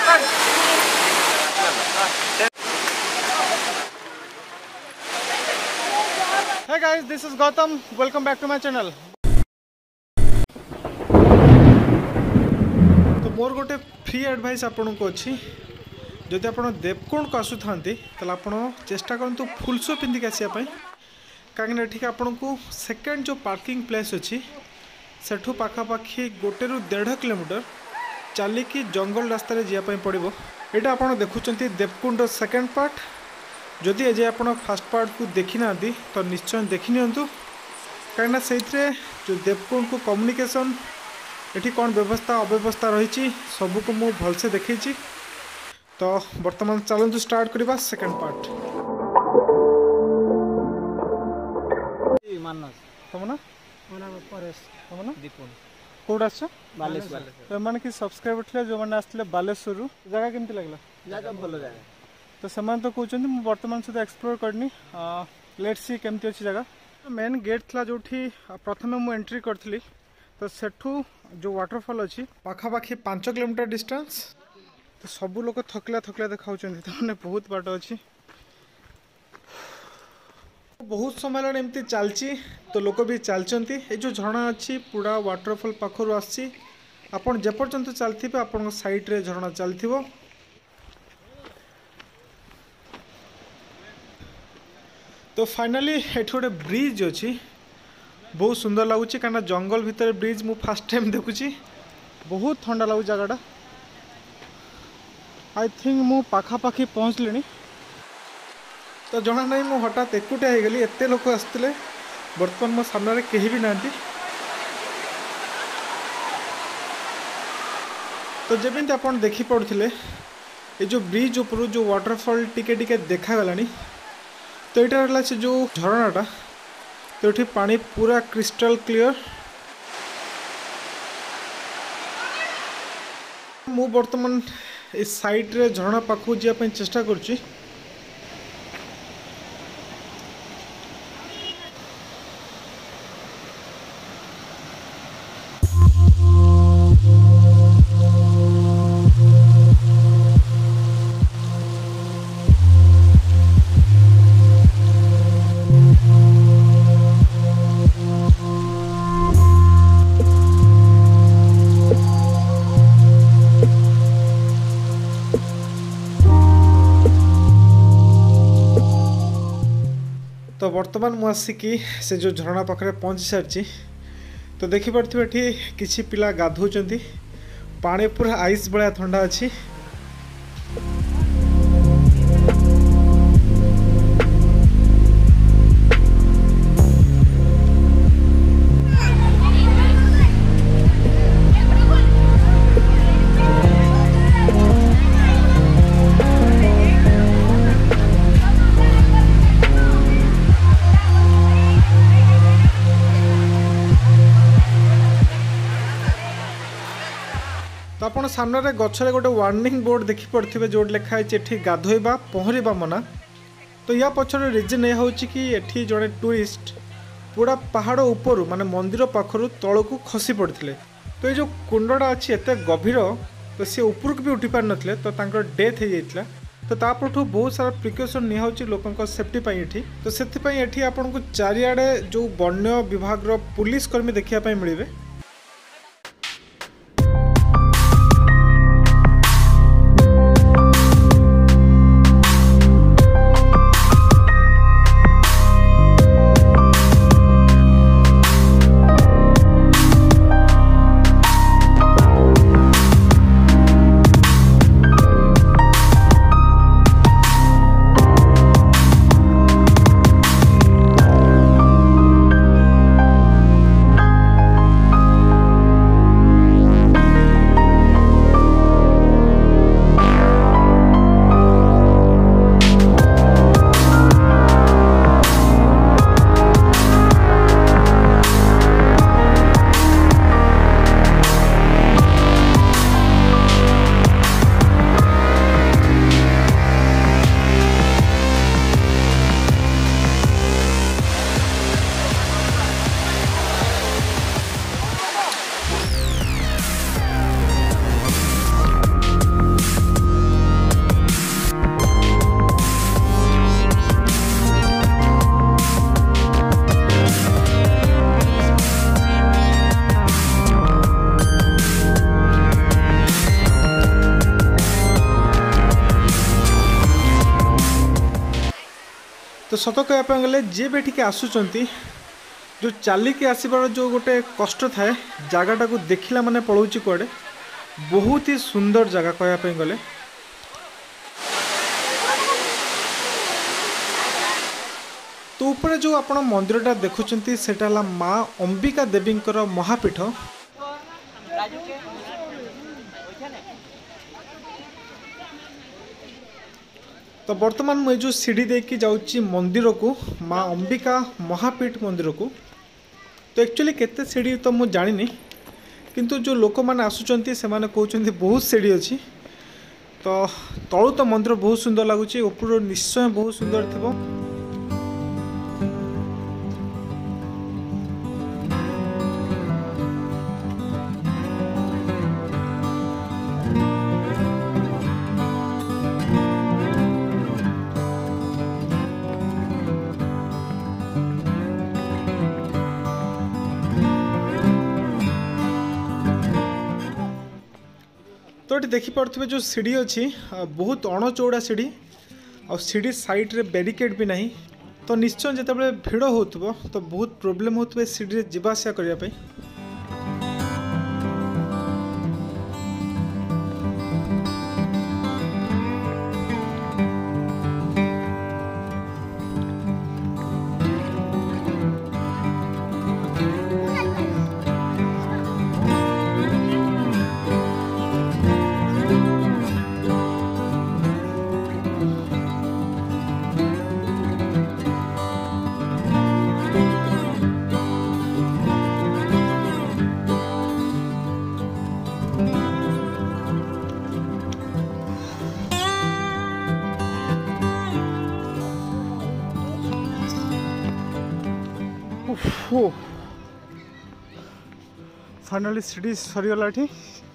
Hey guys, this is Gautam. Welcome back to my channel. तो मोर गोटे free advice आपन को अच्छी जदि आप देवकुंड को आसुता आप चेष्टा करूँ फुल शू पिंधिक आसवाई कहीं ठीक आपन को सेकेंड जो पार्किंग प्लेस अच्छी सेठू पाखापाखि 1 ରୁ 1.5 किलोमीटर चलिकी जंगल रास्तार जावाई पड़ो। यहाँ आप देखुं देवकुंड सेकेंड पार्ट जदि एजे आप फास्ट पार्ट को देखी ना तो निश्चय देखी नियंतु कहीं से जो देवकुंड को कम्युनिकेशन ये कौन व्यवस्था अव्यवस्था रही सबू को मुझे भलसे देखी। तो वर्तमान चलतु स्टार्ट करवा सेकेंड पार्ट। तुम ना तुम ना कौट आस मैंने कि सब्सक्राइबर थे जो मैंने आसते बालेश्वर जगह केमती लगला भल जगह तो से तो कहते मुझे बर्तमान सुधा एक्सप्लोर करनी लेट्स सी केमती अच्छी जगह। मेन गेट था जो प्रथम मुझे एंट्री करी तो सेठू जो वाटरफॉल अच्छी पाखापाखि 5 किलोमीटर डिस्टेंस तो सबू लोग थकला थकला देखा तो बहुत बाट अच्छी बहुत समय एमती चलती तो लोक भी चलती ये जो झरणा अच्छी पूरा वाटरफॉल पाखर आसी आपन जेपर्यंत चलते आपण साइड रे झरणा चलथिबो। तो फाइनली ये गोटे ब्रिज अच्छी बहुत सुंदर लगुच कहीं जंगल भितर ब्रिज मु फास्ट टाइम देखुची बहुत ठंडा लगुच जगटा। आई थिंक मु पाखापाखि पहुँचली तो जना नहीं मु हठात एकुटिया हो गली एत लोक आसते बर्तमान मो सामने कहीं भी ना तो जमी आप देखी पड़े ये जो ब्रिज ऊपर जो वाटरफॉल टिके टिके देखागला तो यहाँ रहा से जो झरनाटा तो ये पानी पूरा क्रिस्टल क्लियर। मु बर्तमान इस साइड रे झरना पाखु जावाई चेष्टा करुच्ची तो वर्तमान मुझे से जो झरणा पाखे पहुँची सारी तो देखिपे ये किसी पिला गाधौं पानी पूरा आइस भाया ठंडा अच्छी। तो आप सामने गचरे गोटे वार्निंग बोर्ड देखी पड़े जो लिखाई ये गाधोइबा पहरिबा मना। तो या पछर रिजन यह हूँ कि ये जड़े टूरिस्ट पूरा पहाड़ ऊपर माने मंदिर पाखर तल को खसी पड़ते तो ये जो कुंडा अच्छी एत गभीर तो सी ऊपर को भी उठी पार नथिले तो डेथ हो जाता तो तापठू बहुत सारा प्रिकसन निया लोकों सेफ्टी ये तो से आपन को चारिआडे जो वन्य विभाग पुलिस कर्मी देखा मिले। तो सत कहवाई गले जी भी ठीक आसुँच जो चलिकी आसबार जो गोटे कष्ट थाए जगटा को देखला माने पड़ोची कड़े बहुत ही सुंदर जगह कहवाई गले। तो ऊपर जो आपण मंदिरटा देखुं सेटा माँ अंबिका देवींकर महापीठ। तो बर्तमान मुझे जो सीढ़ी देकी जाऊँगी मंदिर को माँ अंबिका महापीठ मंदिर को। तो एक्चुअली केते सीढ़ी तो मुझे जानी किंतु जो लोक मैंने आसुँच से कहते बहुत सीढ़ी अच्छी। तो तलु तो मंदिर बहुत सुंदर लगुच ऊपर निश्चय बहुत सुंदर थी। तो ये देखिपे जो सीढ़ी अच्छी बहुत अणचौड़ा सीढ़ी और सीढ़ी साइड रे बैरिकेड भी नहीं। तो निश्चय जिते भिड़ हो तो बहुत प्रोब्लेम हो सीढ़ी जावास करने। फाइनली सीढ़ी सरीगला ठीक।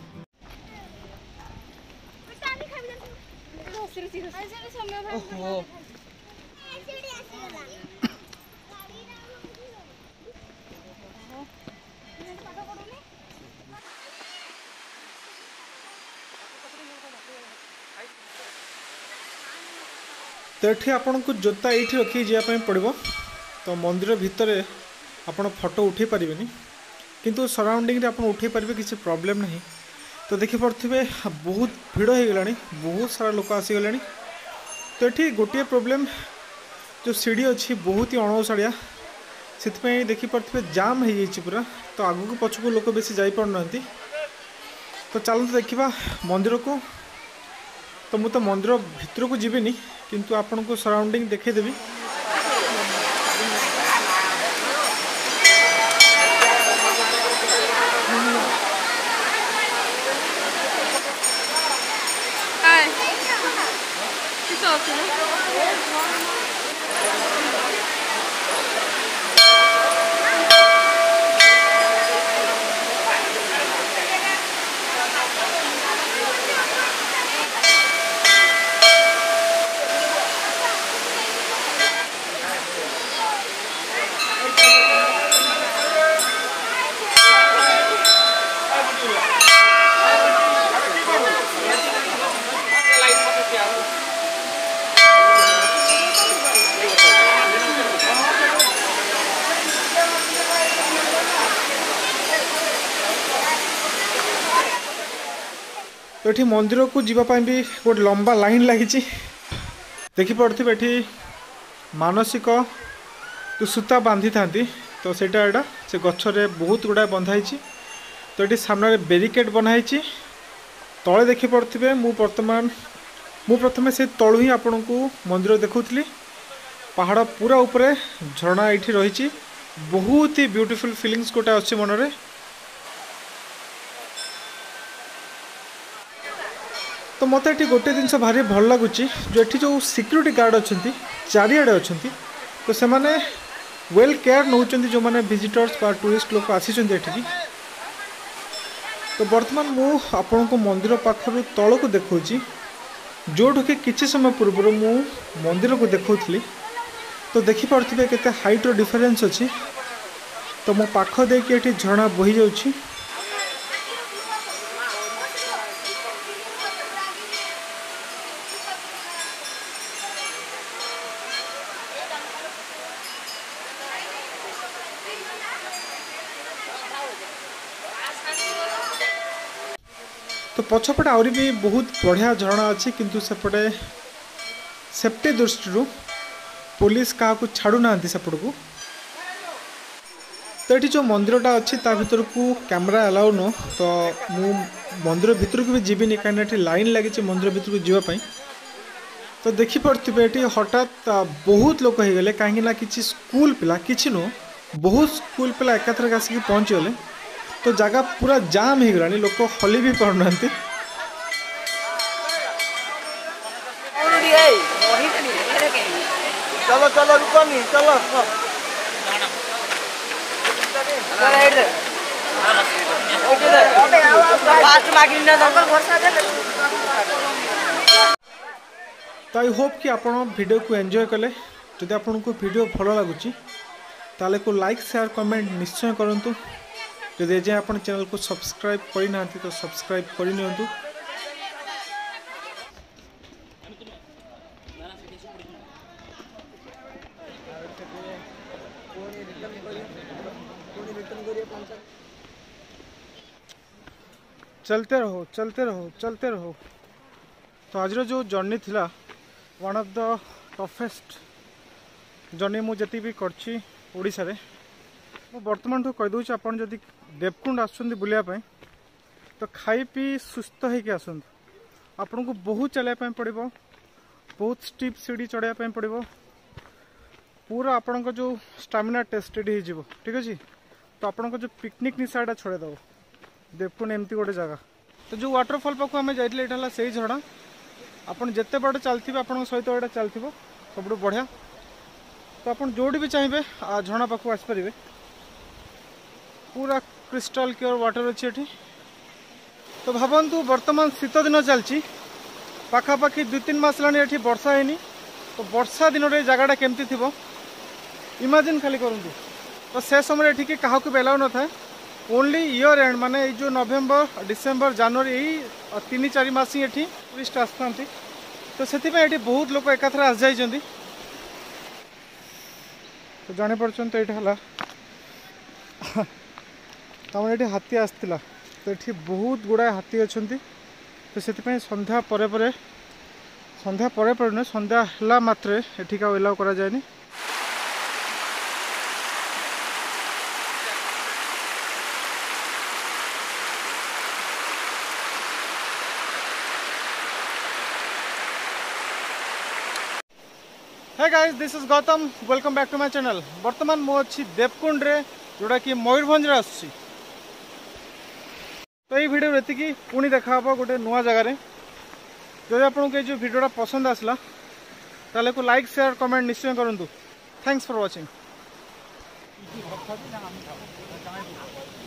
तो ये आपन को जोता ये रखी जावाई पड़ो। तो मंदिर भितर आपण फोटो उठे पारे किंतु सराउंडिंग आप उठे पारे किसी प्रॉब्लम नहीं। तो देखिपे बहुत भिड़ हो गला बहुत सारा लोक आसीगले। तो ये गोटे प्रोब्लेम जो सीढ़ी अच्छी बहुत ही अणसाड़िया से देखिपे जाम हो पूरा। तो आगू पछक लोक बेसी जापना। तो चलते देखा मंदिर को। तो मुझे तो मंदिर भितर को जीविनी किंतु आपन को सराउंडिंग देखदेवी। तो ये मंदिर को जीवाई भी गोटे लंबा लाइन लगी। देखिपे ये मानसिक जो सूता बांधि था तो सेटा एटा से गच्छरे बहुत गुड़ा बंधाई। तो ये सामने बैरिकेड बनाई। तले देखिपे मु प्रथम से तलू ही आपण को मंदिर देखुली। पहाड़ पूरा ऊपर झरना ये रही बहुत ही ब्यूटीफुल फीलिंग्स गोटे अच्छे मनरे। तो मत ये गोटे जिनस भारी भल लगुच जो ये जो सिक्योरिटी गार्ड अच्छा चारिड़े अच्छा तो से मैंने वेल केयर नौ जो मैंने विजिटर्स बा टूरिस्ट लोक आसी। तो बर्तमान मु आपण को मंदिर पाखर तल को देखा जोठू कि किसी समय पूर्व मु मंदिर को देखी। तो देखिपे केते हाइट रो डिफरेंस अच्छी। तो मो पाख देके ये झरना बही जाऊँगी। तो पछपटे आहरी भी बहुत बढ़िया झरणा अच्छी किंतु सेपटे सेफ्टी दृष्टि पुलिस क्या छाड़ू ना सेपट को। तो ये जो मंदिरटा अच्छी ता भर को कैमरा अलाउ नो तो मु मंदिर भीतर को भी जीविनी कहीं लाइन लगी मंदिर भीतर को जीवाई। तो देखिपे ये हठात बहुत लोक हो गले कहीं किसी स्कूल पिला किसी नुह बहुत स्कूल पिला एकाथरक आसिक पहुँचीगले। तो जगह पूरा जाम हो गला लोक हली भी पारना। चलो चलो रुकनी चलो तो आई होप कि आप वीडियो को एंजॉय कले। जदि आपन को वीडियो भल लगुच ताले को लाइक शेयर कमेंट निश्चय करूँ। जदि एजे आप चैनल को सब्सक्राइब करना तो सब्सक्राइब करनी। चलते रहो चलते रहो चलते रहो। तो आज जो जर्नी थिला one of the toughest journey मुझे भी करछि ओडिशा रे। मु वर्तमान तो कह दूँ आपन जदि देवकुंड आसुंदी बुलिया तो खाई पी सुस्थ होके आसुंद। आपन को बहुत चलैया पड़ो बहुत स्टीप सीढ़ी चढ़ाई पड़ो पूरा आपण को जो स्टामिना टेस्टेड हो ठीक अच्छे। तो आपण को जो पिकनिक निशाटा छड़ेदेव देवकुंड एमती गोटे जगह। तो जो वाटरफॉल पाक आम जाइए से ही झरणा आपन जिते बाट चलते आप सहित यहाँ चलती सब बढ़िया। तो आप जोड़ी भी चाहिए झरणा पाक आसपारे पूरा क्रिस्टाल क्लियर वाटर अच्छी एटी। तो भावतु वर्तमान शीत दिन चलती पाखापाखि 2-3 मास लानी एटी वर्षा है। तो वर्षा दिन में जगह केमती थी इमेजिन खाली करूँ। तो से समय ये क्या बेलाउ न था ओनली ईयर एंड माने जो नवेम्बर डिसेम्बर जनवरी यही 3-4 मास ही ये टूरिस्ट आसता। तो से बहुत लोग एकाथर आस जाइए। तो जापर तो ये तमाम ये हाथी आसला। तो ये बहुत गुड़ाए हाथी अच्छा। तो से संध्या पर नुह संध्या है मात्रे एठिका एलाउ करा जाएनी। Hey guys this is Gautam welcome back to my channel. वर्तमान मु अच्छी देवकुंड रे जोड़ा कि मयूरभंज रे आसी। तो ये वीडियो एतिकी पुणी देखा गोटे नुआ जगार। जब आपको जो वीडियोटा पसंद आसला ताले को लाइक शेयर कमेंट निश्चय करूँ। Thanks for watching.